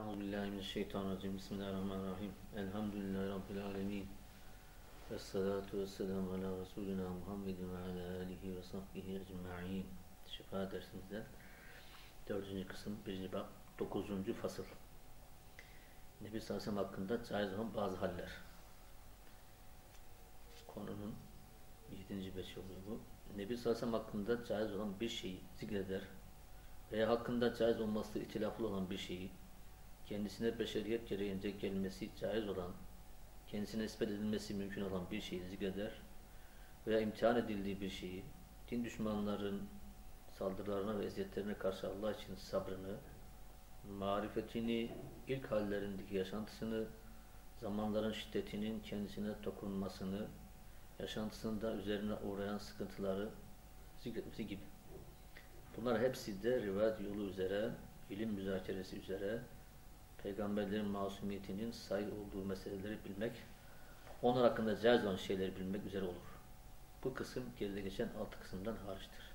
Euzubillahimineşşeytanirracim. Bismillahirrahmanirrahim. Elhamdülillahi Rabbil alemin. Vessalatu vesselamu ala Resulina Muhammedin ve ala alihi ve sahbihi ecma'in. Şifa dersimizde 4. kısım 1. bab 9. fasıl. Nebi sallallahu aleyhi ve sellem hakkında caiz olan bazı haller. Konunun 7. beşi oluyor bu. Nebi sallallahu aleyhi ve sellem hakkında caiz olan bir şeyi zikreder veya hakkında caiz olması ihtilaflı olan bir şeyi, kendisine beşeriyet gereğince gelmesi caiz olan, kendisine nispet edilmesi mümkün olan bir şeyi zikreder veya imtihan edildiği bir şeyi, din düşmanların saldırılarına ve eziyetlerine karşı Allah için sabrını, marifetini, ilk hallerindeki yaşantısını, zamanların şiddetinin kendisine dokunmasını, yaşantısında üzerine uğrayan sıkıntıları zikretmesi gibi. Bunlar hepsi de rivayet yolu üzere, ilim müzakeresi üzere, peygamberlerin masumiyetinin sahih olduğu meseleleri bilmek, onlar hakkında caiz olan şeyleri bilmek üzere olur. Bu kısım geride geçen 6 kısımdan hariçtir.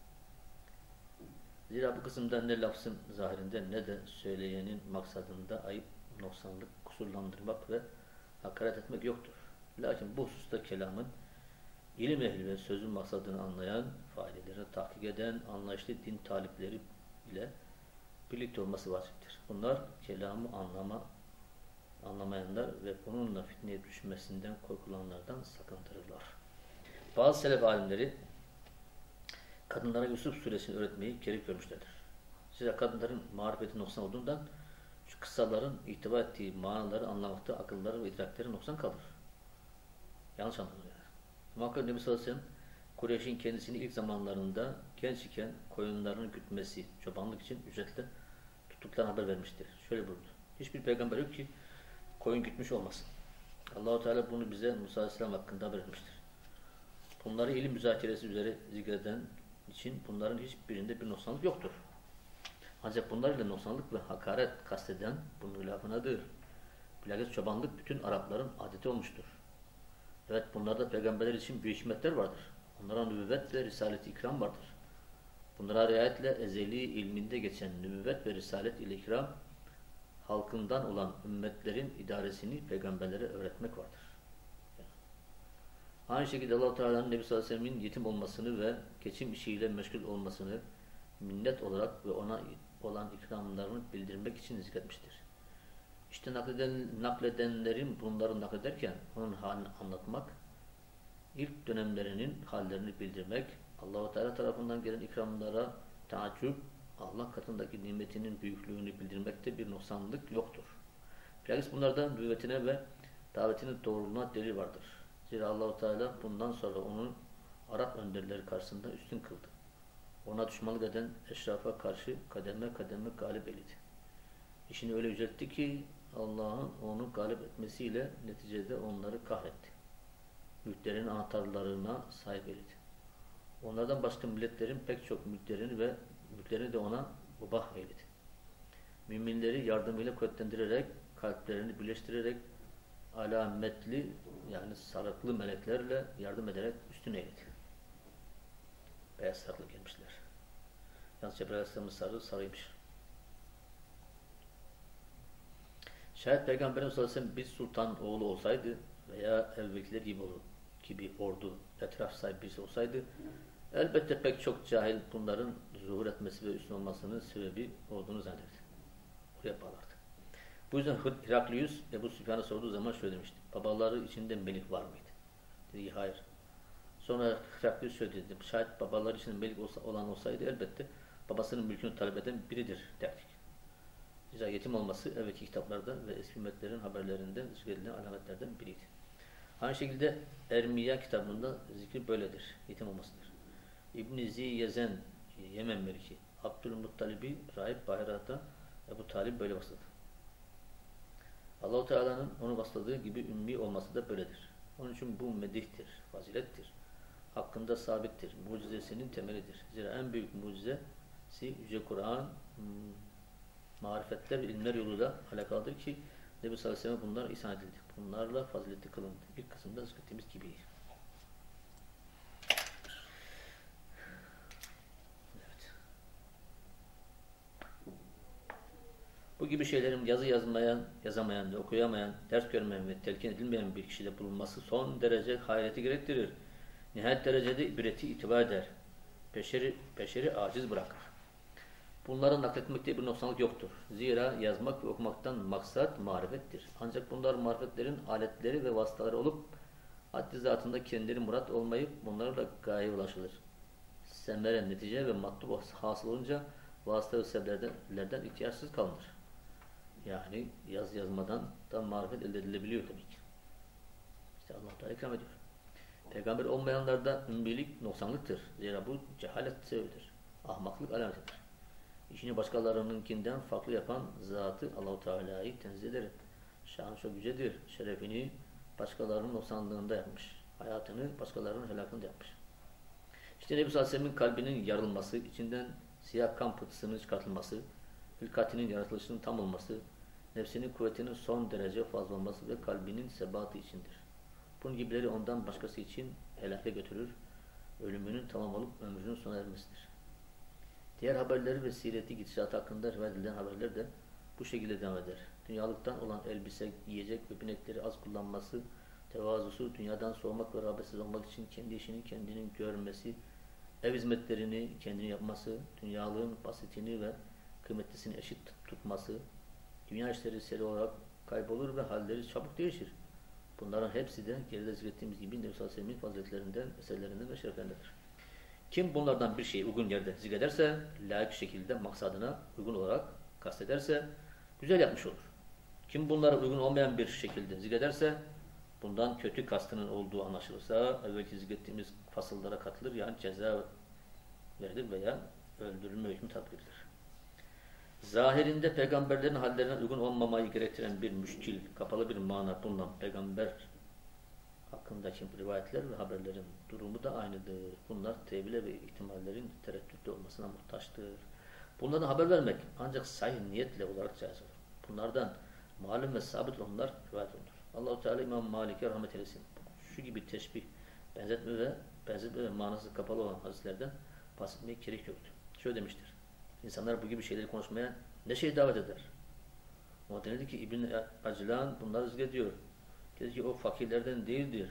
Zira bu kısımda ne lafzın zahirinde ne de söyleyenin maksadında ayıp, noksanlık, kusurlandırmak ve hakaret etmek yoktur. Lakin bu hususta kelamın ilim ehli ve sözün maksadını anlayan, failelerini tahkik eden, anlayışlı din talipleri ile birlikte olması vaciptir. Bunlar kelamı anlamayanlar ve bununla fitneye düşmesinden korkulanlardan sakındırırlar. Bazı selef alimleri kadınlara Yusuf suresini öğretmeyi gerek görmüşlerdir. Zira kadınların marifeti noksan olduğundan şu kıssaların ihtiva ettiği manaları anlamakta akılları ve idrakleri noksan kalır. Yanlış anlanır yani. Muhakkak Nebi sallallahu aleyhi ve sellem Kureyş'in kendisini ilk zamanlarında genç iken koyunlarını gütmesi, çobanlık için ücretle tuttuklarına haber vermiştir. Şöyle buyurdu. Hiçbir peygamber yok ki koyun gütmüş olmasın. Allah-u Teala bunu bize Musa aleyhisselam hakkında haber vermiştir. Bunları ilim müzakeresi üzere zikreden için bunların hiçbirinde bir noksanlık yoktur. Ancak bunlarla noksanlık ve hakaret kasteden bunun lafınadır. Bilakis çobanlık bütün Arapların adeti olmuştur. Evet, bunlarda peygamberler için büyük hikmetler vardır. Onlara nübüvvet ve risalet-i ikram vardır. Bunlara riayetle ezeli ilminde geçen nübüvvet ve risalet ile ikram, halkından olan ümmetlerin idaresini peygamberlere öğretmek vardır. Aynı şekilde Allah-u Teala'nın Nebi sallallahu aleyhi ve sellem'in yetim olmasını ve geçim işiyle meşgul olmasını minnet olarak ve ona olan ikramlarını bildirmek için zikretmiştir. İşte nakledenlerin bunları naklederken onun halini anlatmak, ilk dönemlerinin hallerini bildirmek, Allah-u Teala tarafından gelen ikramlara taaccüp, Allah katındaki nimetinin büyüklüğünü bildirmekte bir noksanlık yoktur. Bilakis bunlardan nübüvvetine ve davetinin doğruluğuna delil vardır. Zira Allah-u Teala bundan sonra onun Arap önderleri karşısında üstün kıldı. Ona düşmanlık eden eşrafa karşı kademe kademe galip eyledi. İşini öyle yüceltti ki Allah'ın onu galip etmesiyle neticede onları kahretti. Mülklerin anahtarlarına sahip eyledi. Onlardan başka milletlerin pek çok mülklerini de ona ubah eyledi. Müminleri yardımıyla kuvvetlendirerek, kalplerini birleştirerek alametli yani sarıklı meleklerle yardım ederek üstün eyledi. Beyaz sarıklı gelmişler. Yalnız Cebrail Aleyhisselam'ın sarıymış. Şayet Peygamberimiz sallallahu aleyhi ve sellem bir sultan oğlu olsaydı veya evvelkiler gibi ordu etraf sahibi birisi olsaydı elbette pek çok cahil bunların zuhur etmesi ve üstün olmasının sebebi olduğunu zannederdi. Oraya bağlardı. Bu yüzden Heraklius Ebu Süfyan'a sorduğu zaman şöyle demişti. Babaları içinde melik var mıydı? Dedi hayır. Sonra Heraklius şöyle dedi. Şayet babaları içinde melik olan olsaydı elbette babasının mülkünü talep eden biridir derdik. Zira yetim olması evvelki kitaplarda ve eski ümmetlerin haberlerinde zikredilen alametlerden biriydi. Aynı şekilde Ermiya kitabında zikri böyledir. Yetim olmasıdır. İbn-i Ziyezen Yemen Meliki Abdülmuttalib'i Rahip Bahirat'a Ebu Talib böyle vasladı. Allah-u Teala'nın onu vasladığı gibi ümmi olması da böyledir. Onun için bu medihtir, fazilettir. Hakkında sabittir. Mucizesinin temelidir. Zira en büyük mucizesi Yüce Kur'an marifetler ve ilimler yoluyla alakalıdır ki Nebi sallallahu aleyhi ve sellem bunlar ihsan edildi. Bunlarla faziletli kılındı. İlk kısımda zikrettiğimiz gibi. Evet. Bu gibi şeylerin yazamayan ve okuyamayan, ders görmeyen ve telkin edilmeyen bir kişide bulunması son derece hayreti gerektirir. Nihayet derecede ibreti itibar eder. Beşeri aciz bırakır. Bunları nakletmekte bir noksanlık yoktur. Zira yazmak ve okumaktan maksat marifettir. Ancak bunlar marifetlerin aletleri ve vasıtaları olup haddi zatında kendileri murat olmayıp bunlarla gayeye ulaşılır. Semere, netice ve matlub hasıl olunca vasıta ve sebeplerden ihtiyaçsız kalınır. Yani yazmadan da marifet elde edilebiliyor demek. İşte Allah Teala ikram ediyor. Peygamber olmayanlarda ümmilik noksanlıktır. Zira bu cehalet sebebidir. Ahmaklık alametidir. İşini başkalarınınkinden farklı yapan zatı Allah-u Teala'yı tenzih ederim. Şanı çok yücedir. Şerefini başkalarının noksanlığında yapmış. Hayatını başkalarının helakında yapmış. İşte Nebi sallallahu aleyhi ve sellem'in kalbinin yarılması, içinden siyah kan pıhtısının çıkartılması, hılkatinin yaratılışının tam olması, nefsinin kuvvetinin son derece fazla olması ve kalbinin sebatı içindir. Bunun gibileri ondan başkası için helake götürür, ölümünün tamam olup ömrünün sona ermesidir. Diğer haberleri ve sireti gidişatı hakkında rivayet edilen haberler de bu şekilde devam eder. Dünyalıktan olan elbise, yiyecek ve binekleri az kullanması, tevazusu, dünyadan soğumak ve rağbetsiz olmak için kendi işini kendinin görmesi, ev hizmetlerini kendini yapması, dünyalığın basitini ve kıymetlisini eşit tutması, dünya işleri seri olarak kaybolur ve halleri çabuk değişir. Bunların hepsi de geride zikrettiğimiz gibi Nebi sallallahu aleyhi ve sellem faziletlerinden, eserlerinden ve şereflerindendir. Kim bunlardan bir şeyi uygun yerde zikrederse, layık şekilde maksadına uygun olarak kastederse, güzel yapmış olur. Kim bunlara uygun olmayan bir şekilde zikrederse, bundan kötü kastının olduğu anlaşılırsa, evvelki zikrettiğimiz fasıllara katılır, yani ceza verilir veya öldürülme hükmü tatbik edilir. Zahirinde peygamberlerin hallerine uygun olmamayı gerektiren bir müşkil, kapalı bir mana bulunan peygamber hakkındaki rivayetler ve haberlerin durumu da aynıdır. Bunlar tevhile ve ihtimallerin tereddütlü olmasına muhtaçtır. Bunlardan haber vermek ancak sahih niyetle olarak caiz olur. Bunlardan malum ve sabit olanlar rivayet olunur. Allah-u Teala İmam Malik'e rahmet eylesin. Şu gibi teşbih, benzetme ve manası kapalı olan hadislerden bahsetmeye gerek yoktur. Şöyle demiştir. İnsanlar bu gibi şeyleri konuşmaya ne şey davet eder? O denildi ki İbn-i Aclan bunları zikrediyor. Dedi ki o fakirlerden değildir.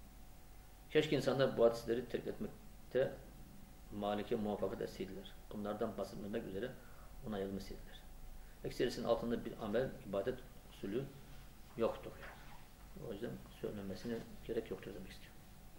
Keşke insanlar bu hadisleri terk etmekte Malik'e muvaffakat etseydiler. Bunlardan bahsetmemek üzere ona yardım etseydiler. Ekserisinin altında bir amel, ibadet usulü yoktur. O yüzden söylenmesine gerek yoktur demek istiyor.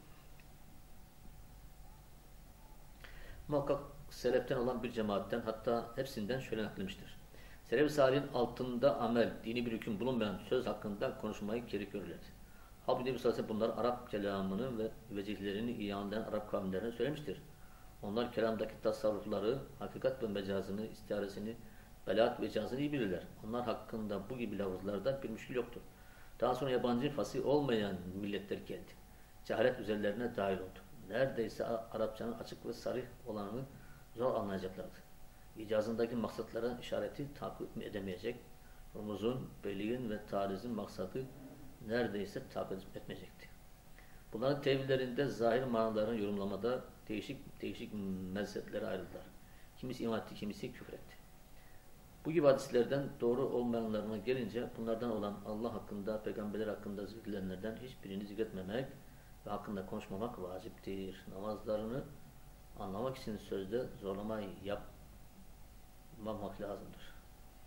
Muhakkak seleften olan bir cemaatten, hatta hepsinden şöyle nakledilmiştir. Selef-i Salih'in altında amel, dini bir hüküm bulunmayan söz hakkında konuşmayı gerekiyorlardı. Halbuki Nebi sallallahu aleyhi ve sellem bunlar Arap kelamını ve vecihlerini iyi anlayan Arap kavimlerine söylemiştir. Onlar kelamdaki tasarrufları, hakikat ve mecazını, istiharesini, belaat ve icazını iyi bilirler. Onlar hakkında bu gibi lafızlarda bir müşkil yoktur. Daha sonra yabancı fasih olmayan milletler geldi. Cehalet üzerlerine dahil oldu. Neredeyse Arapçanın açık ve sarih olanını zor anlayacaklardı. İcazındaki maksatlara işareti takip edemeyecek, rumuzun, beliğin ve tarizin maksadı neredeyse takip etmeyecekti. Bunların tevillerinde zahir manalarını yorumlamada değişik mezheplere ayrıldılar. Kimisi iman etti, kimisi küfretti. Bu gibi hadislerden doğru olmayanlarına gelince bunlardan olan Allah hakkında, peygamberler hakkında zikredilenlerden hiçbirini zikretmemek ve hakkında konuşmamak vaciptir. Namazlarını anlamak için sözde zorlama yapmamak lazımdır.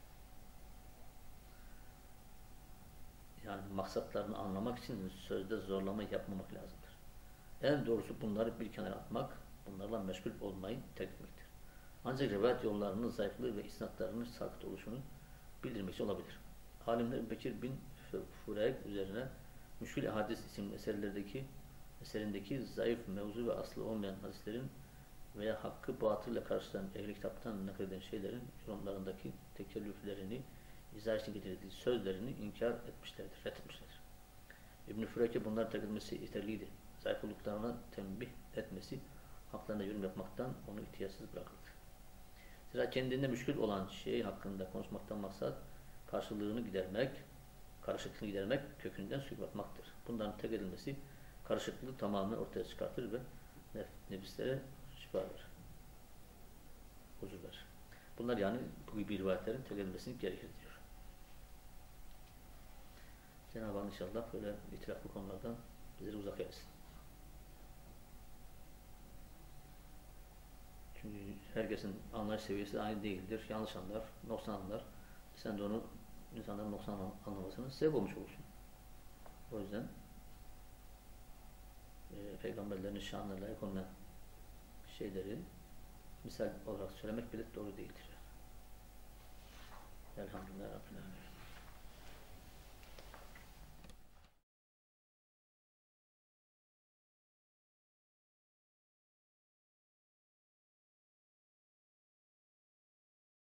Yani maksatlarını anlamak için sözde zorlama yapmamak lazımdır. En doğrusu bunları bir kenara atmak, bunlarla meşgul olmayı terk etmektir. Ancak rivayet yollarının zayıflığı ve isnatlarının sakıt oluşunu bildirmek için olabilir. Alimler Bekir bin Fureyk üzerine Müşkil Hadis isimli eserindeki zayıf mevzu ve aslı olmayan hadislerin veya hakkı batılla karşılayan ehli kitaptan nakleden şeylerin yorumlarındaki tekellüflerini, izah için getirdiği sözlerini inkar etmişlerdir, reddetmişlerdir. İbn-i Fureyke bunlar terk etmesi yeterliydi. Zayıf olduklarına tembih etmesi, haklarında yorum yapmaktan onu ihtiyatsız bırakırdı. Zira kendinde müşkül olan şey hakkında konuşmaktan maksat karşılıklığını gidermek, kökünden söküp bunların terk edilmesi karışıklığı tamamen ortaya çıkartır ve nefislere şifa verir. Huzur verir. Bunlar yani bu gibi rivayetlerin terk edilmesini gerekir diyor. Cenab-ı Hak inşallah böyle itiraflı konulardan bizleri uzak eylesin. Çünkü herkesin anlayış seviyesi aynı değildir. Yanlış anlar, noksan anlar. Sen de onu insanların noksan anlamasına sebep olmuş olursun. O yüzden peygamberlerin şanına layık olmayan şeyleri misal olarak söylemek bile doğru değildir. Elhamdülillah Rabbil Alemin.